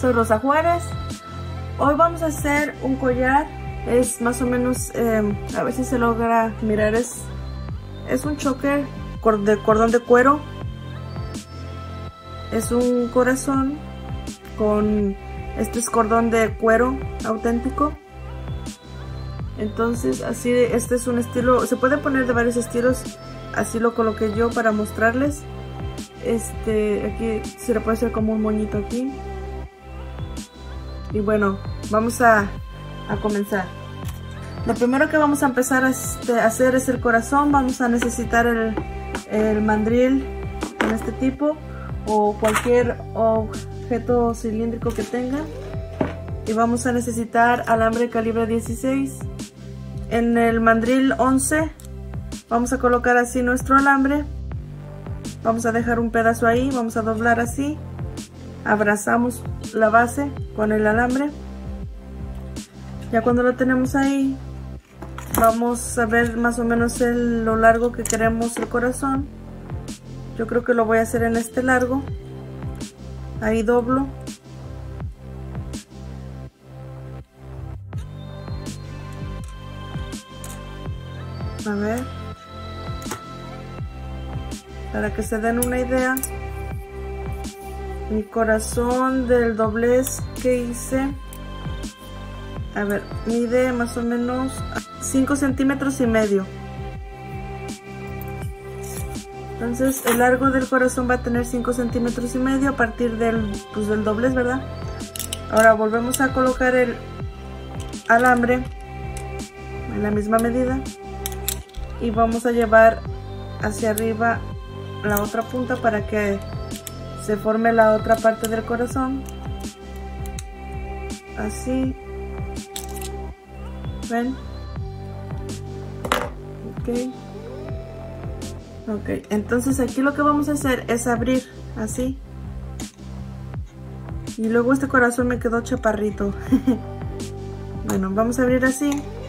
soy Rosa Juárez. Hoy vamos a hacer un collar. Es más o menos, a ver si se logra mirar, es un choker de cordón de cuero. Es un corazón con este es cordón de cuero auténtico. Entonces así, este es un estilo, se puede poner de varios estilos. Así lo coloqué yo para mostrarles. Aquí se le puede hacer como un moñito aquí. Y bueno, vamos a comenzar. Lo primero que vamos a empezar a hacer es el corazón. Vamos a necesitar el mandril en este tipo o cualquier objeto cilíndrico que tenga. Y vamos a necesitar alambre calibre 16. En el mandril 11 vamos a colocar así nuestro alambre. Vamos a dejar un pedazo ahí, vamos a doblar así. Abrazamos la base con el alambre. Ya cuando lo tenemos ahí, vamos a ver más o menos lo largo que queremos el corazón. Yo creo que lo voy a hacer en este largo. Ahí doblo. A ver, para que se den una idea, mi corazón del doblez que hice, a ver, mide más o menos 5 centímetros y medio. Entonces el largo del corazón va a tener 5 centímetros y medio a partir del doblez, ¿verdad? Ahora volvemos a colocar el alambre en la misma medida. Y vamos a llevar hacia arriba la otra punta para que se forme la otra parte del corazón. Así. ¿Ven? Ok, entonces aquí lo que vamos a hacer es abrir así. Y luego este corazón me quedó chaparrito. Bueno, vamos a abrir así.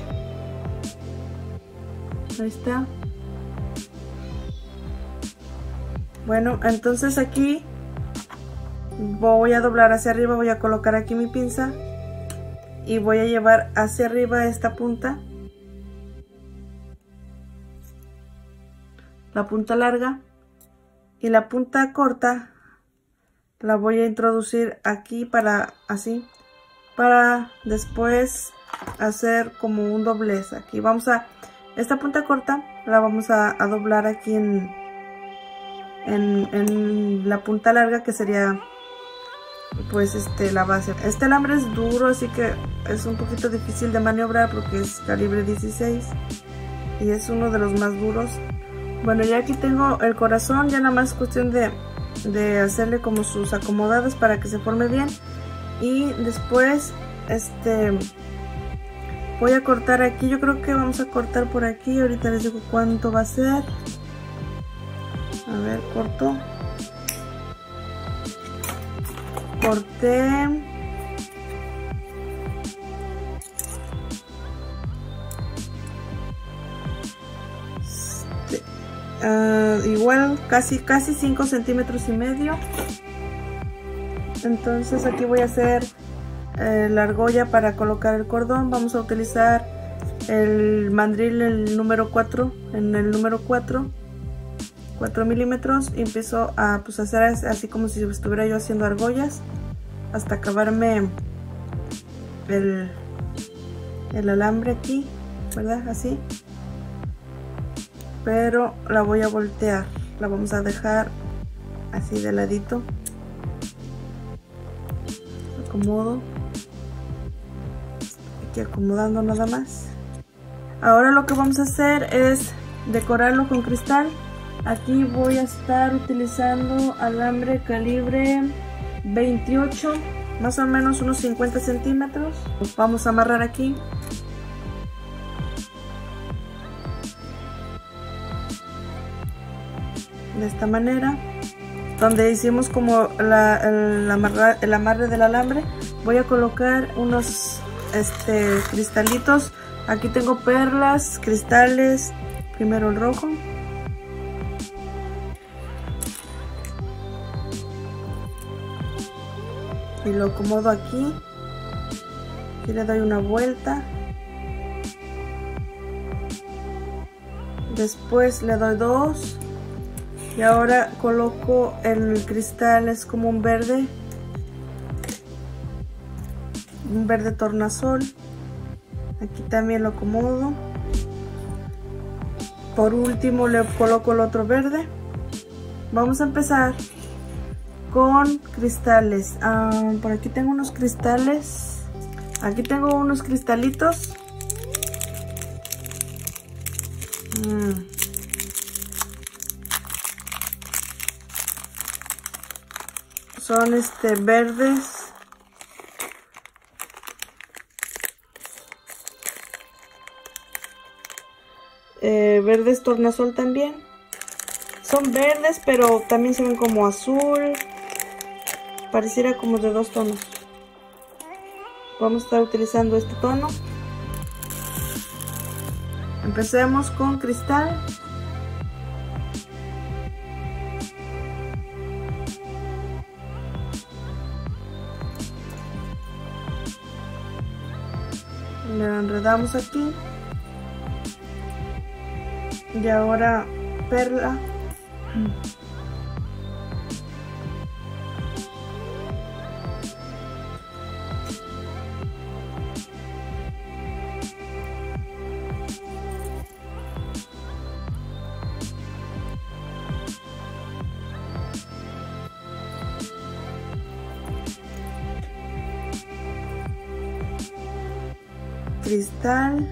Ahí está. Bueno, entonces aquí voy a doblar hacia arriba, voy a colocar aquí mi pinza y voy a llevar hacia arriba esta punta, la punta larga, y la punta corta la voy a introducir aquí para así, para después hacer como un doblez. Aquí vamos a esta punta corta la vamos a doblar aquí en la punta larga, que sería pues la base. Este alambre es duro, así que es un poquito difícil de maniobrar porque es calibre 16 y es uno de los más duros. Bueno, ya aquí tengo el corazón, ya nada más cuestión de hacerle como sus acomodados para que se forme bien. Y después voy a cortar aquí, yo creo que vamos a cortar por aquí, ahorita les digo cuánto va a ser. A ver, corto. Corté. Igual casi 5 centímetros y medio. Entonces aquí voy a hacer la argolla para colocar el cordón. Vamos a utilizar el mandril, el número 4, en el número 4 milímetros, y empiezo a hacer así como si estuviera yo haciendo argollas hasta acabarme el alambre aquí, ¿verdad? Así, pero la voy a voltear, la vamos a dejar así de ladito. Acomodo aquí, acomodando nada más. Ahora lo que vamos a hacer es decorarlo con cristal. Aquí voy a estar utilizando alambre calibre 28, más o menos unos 50 centímetros. Vamos a amarrar aquí. De esta manera. Donde hicimos como el amarre del alambre, voy a colocar unos cristalitos. Aquí tengo perlas, cristales. Primero el rojo. y lo acomodo aquí y le doy una vuelta. Después le doy 2 y ahora coloco el cristal, es como un verde tornasol. Aquí también lo acomodo. Por último le coloco el otro verde. Vamos a empezar con cristales. Por aquí tengo unos cristales. Aquí tengo unos cristalitos. Son verdes. Verdes tornasol también. Son verdes, pero también se ven como azul. Pareciera como de 2 tonos. Vamos a estar utilizando este tono. Empecemos con cristal. Le enredamos aquí. Y ahora perla. Cristal.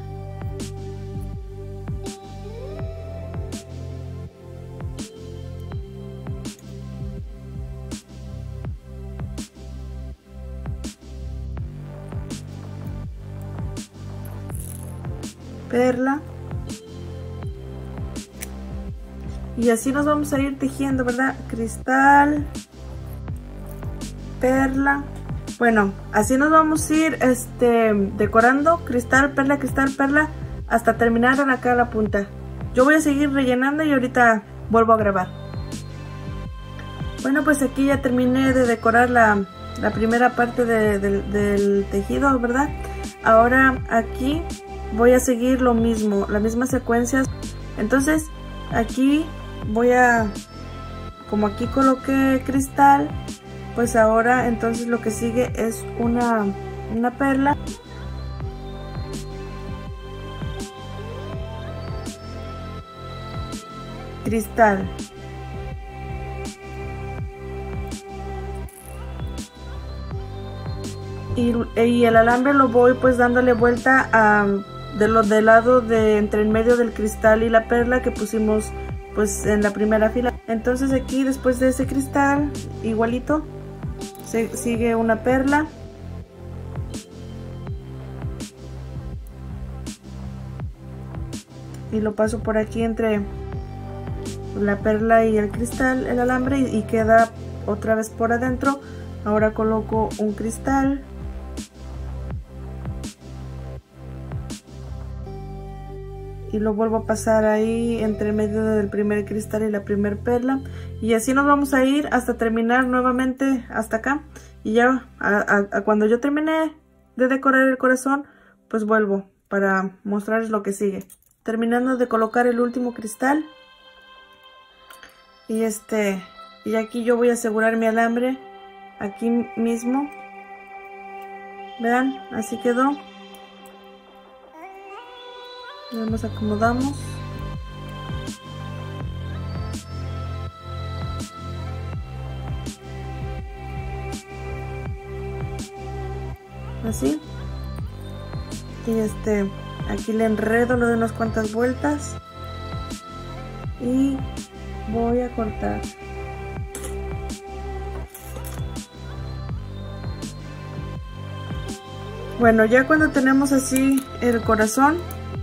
Perla. Y así nos vamos a ir tejiendo, ¿verdad? Cristal, perla. Bueno, así nos vamos a ir decorando cristal, perla, hasta terminar acá la punta. Yo voy a seguir rellenando y ahorita vuelvo a grabar. Bueno, pues aquí ya terminé de decorar la primera parte del tejido, ¿verdad? Ahora aquí voy a seguir lo mismo, las mismas secuencias. Entonces aquí voy a, como aquí coloqué cristal, pues ahora entonces lo que sigue es una perla. Cristal. Y el alambre lo voy pues dándole vuelta del lado de entre el medio del cristal y la perla que pusimos pues en la primera fila. Entonces aquí después de ese cristal igualito sigue una perla. Y lo paso por aquí entre la perla y el cristal, el alambre, y queda otra vez por adentro. Ahora coloco un cristal. Y lo vuelvo a pasar ahí entre medio del primer cristal y la primer perla. Y así nos vamos a ir hasta terminar nuevamente hasta acá. Y ya cuando yo terminé de decorar el corazón, pues vuelvo para mostrarles lo que sigue. Terminando de colocar el último cristal. Y y aquí yo voy a asegurar mi alambre aquí mismo. Vean, así quedó. Nos acomodamos. Así. Y aquí le enredo, le doy unas cuantas vueltas. Y voy a cortar. Bueno, ya cuando tenemos así el corazón,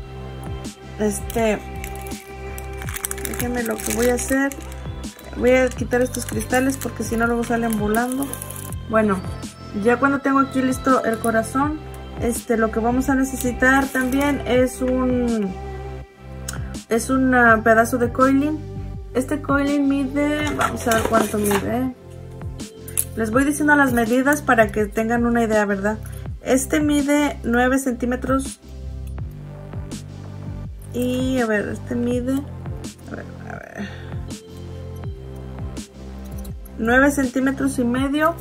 déjenme lo que voy a hacer. Voy a quitar estos cristales porque si no luego salen volando. Bueno, ya cuando tengo aquí listo el corazón, lo que vamos a necesitar también es un pedazo de coiling. Este coiling mide, vamos a ver cuánto mide. Les voy diciendo las medidas para que tengan una idea, ¿verdad? Este mide 9 centímetros. Y a ver, este mide... A ver. 9 centímetros y medio.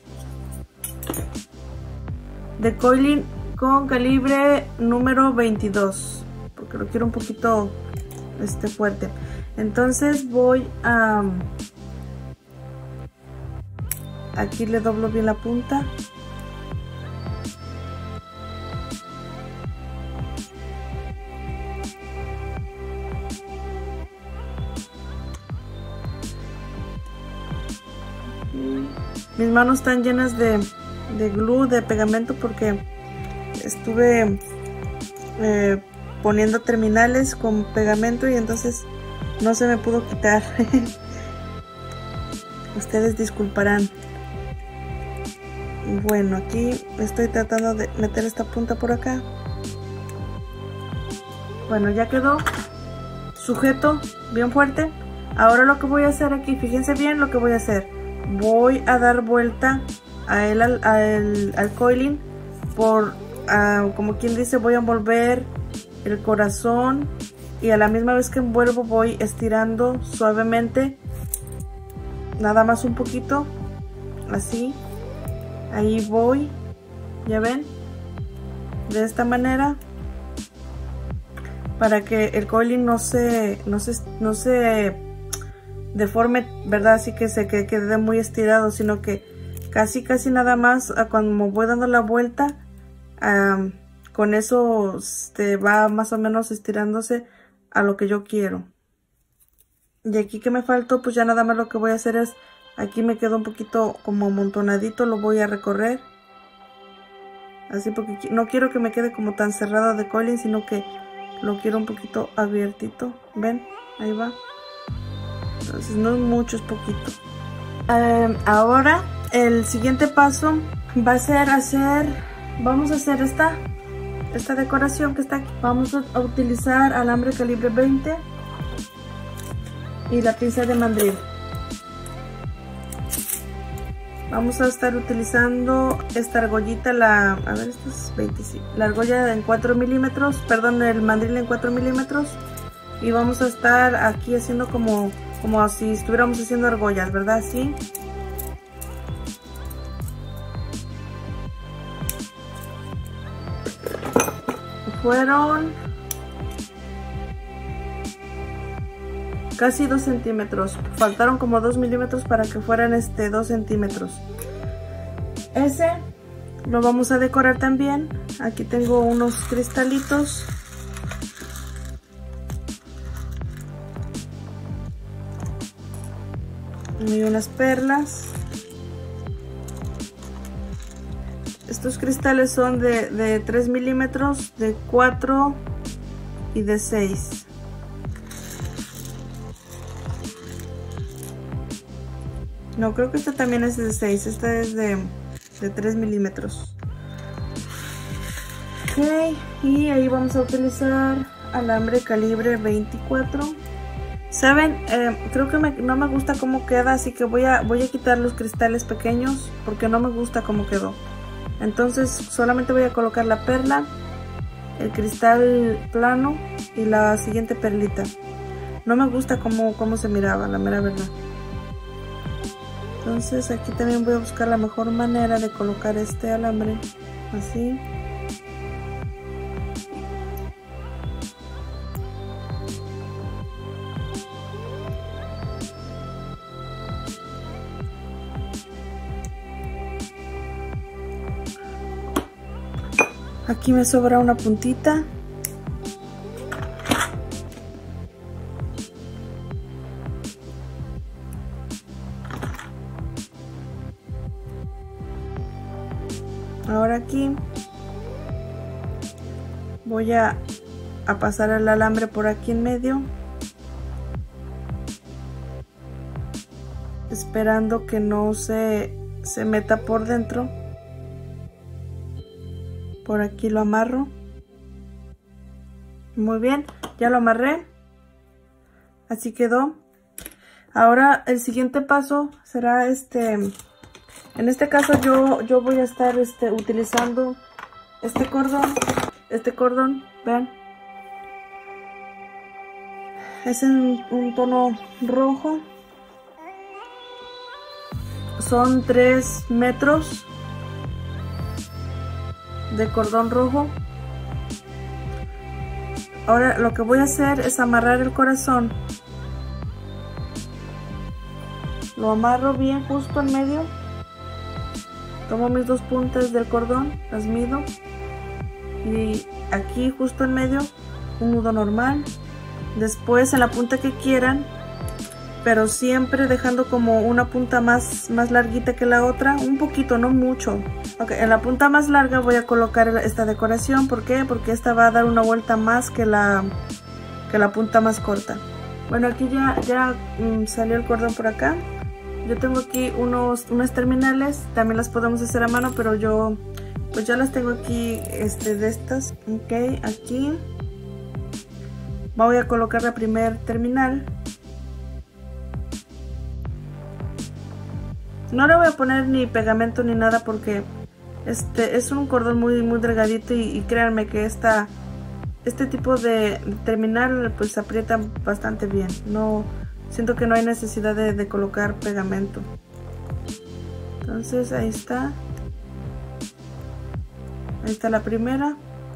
De coiling con calibre número 22. Porque lo quiero un poquito fuerte. Entonces voy a... Aquí le doblo bien la punta. Mis manos están llenas de glue, de pegamento, porque estuve poniendo terminales con pegamento y entonces no se me pudo quitar. Ustedes disculparán. Bueno, aquí estoy tratando de meter esta punta por acá. Bueno, ya quedó sujeto bien fuerte. Ahora lo que voy a hacer aquí, fíjense bien lo que voy a hacer. Voy a dar vuelta al coiling por, como quien dice, voy a envolver el corazón y a la misma vez que envuelvo voy estirando suavemente, nada más un poquito, así. Ahí voy, ya ven, de esta manera, para que el coiling no se deforme, ¿verdad? Así que que quede muy estirado, sino que casi nada más cuando voy dando la vuelta, con eso va más o menos estirándose a lo que yo quiero. Y aquí que me faltó, pues ya nada más lo que voy a hacer es, aquí me quedó un poquito como amontonadito, lo voy a recorrer así, porque no quiero que me quede como tan cerrado de coiling, sino que lo quiero un poquito abiertito. ¿Ven? Ahí va. Entonces no es mucho, es poquito. Ahora el siguiente paso va a ser vamos a hacer esta decoración que está aquí. Vamos a utilizar alambre calibre 20 y la pinza de mandril. Vamos a estar utilizando esta argollita, a ver, esto es 25, la argolla en 4 milímetros, perdón, el mandril en 4 milímetros. Y vamos a estar aquí haciendo como si estuviéramos haciendo argollas, ¿verdad? Así. Fueron casi 2 centímetros. Faltaron como 2 milímetros para que fueran 2 centímetros. Ese lo vamos a decorar también. Aquí tengo unos cristalitos. Y unas perlas. Estos cristales son de 3 milímetros, de 4 y de 6. No, creo que este también es de 6. Este es de 3 milímetros. Ok, y ahí vamos a utilizar alambre calibre 24. ¿Saben? Creo que no me gusta cómo queda, así que voy a quitar los cristales pequeños porque no me gusta cómo quedó. Entonces solamente voy a colocar la perla, el cristal plano y la siguiente perlita. No me gusta cómo se miraba, la mera verdad. Entonces aquí también voy a buscar la mejor manera de colocar este alambre, así. Aquí me sobra una puntita. Ahora aquí voy a pasar el alambre por aquí en medio, esperando que no se meta por dentro. Por aquí lo amarro. Muy bien, ya lo amarré. Así quedó. Ahora el siguiente paso será En este caso yo voy a estar utilizando este cordón, vean. Es en un tono rojo. Son 3 metros de cordón rojo. Ahora lo que voy a hacer es amarrar el corazón. Lo amarro bien justo en medio. Tomo mis 2 puntas del cordón, las mido. Y aquí justo en medio un nudo normal. Después en la punta que quieran, pero siempre dejando como una punta más larguita que la otra, un poquito, no mucho. Ok, en la punta más larga voy a colocar esta decoración. ¿Por qué? Porque esta va a dar una vuelta más que la punta más corta. Bueno, aquí ya salió el cordón por acá. Yo tengo aquí unas terminales, también las podemos hacer a mano, pero yo pues ya las tengo aquí de estas. Ok, aquí voy a colocar la primer terminal. No le voy a poner ni pegamento ni nada porque es un cordón muy delgadito y créanme que este tipo de terminal pues aprieta bastante bien. No siento que no hay necesidad de colocar pegamento. Entonces ahí está la primera.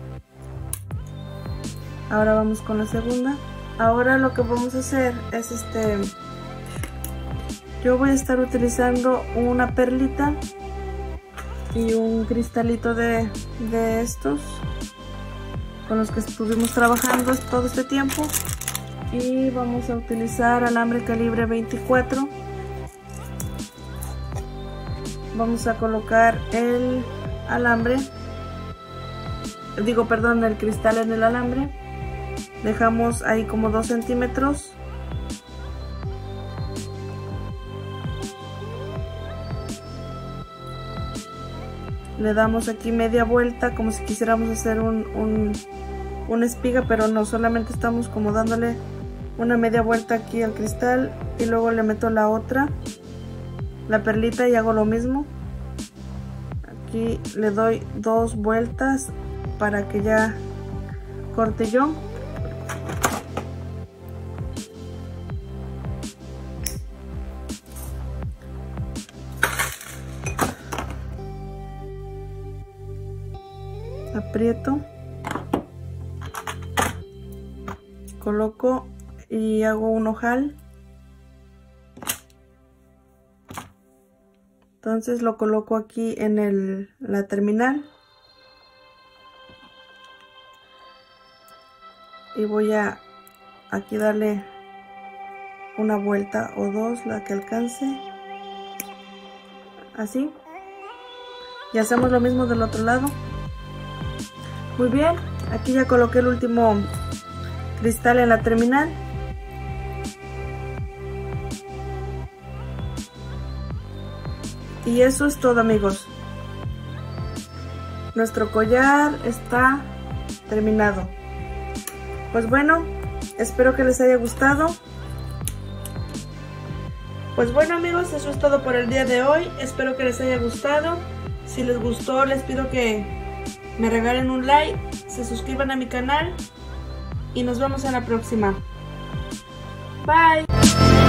Ahora vamos con la segunda. Ahora lo que vamos a hacer es yo voy a estar utilizando una perlita y un cristalito de estos con los que estuvimos trabajando todo este tiempo. Y vamos a utilizar alambre calibre 24. Vamos a colocar el cristal en el alambre. Dejamos ahí como 2 centímetros. Le damos aquí media vuelta como si quisiéramos hacer una espiga, pero no, solamente estamos como dándole una media vuelta aquí al cristal y luego le meto la perlita y hago lo mismo. Aquí le doy 2 vueltas para que ya corte yo. Aprieto, coloco y hago un ojal. Entonces lo coloco aquí en la terminal y voy a aquí darle una vuelta o 2, la que alcance, así. Y hacemos lo mismo del otro lado. Muy bien, aquí ya coloqué el último cristal en la terminal. Y eso es todo, amigos. Nuestro collar está terminado. Pues bueno, espero que les haya gustado. Pues bueno, amigos, eso es todo por el día de hoy. Espero que les haya gustado. Si les gustó, les pido que me regalen un like, se suscriban a mi canal y nos vemos en la próxima. Bye.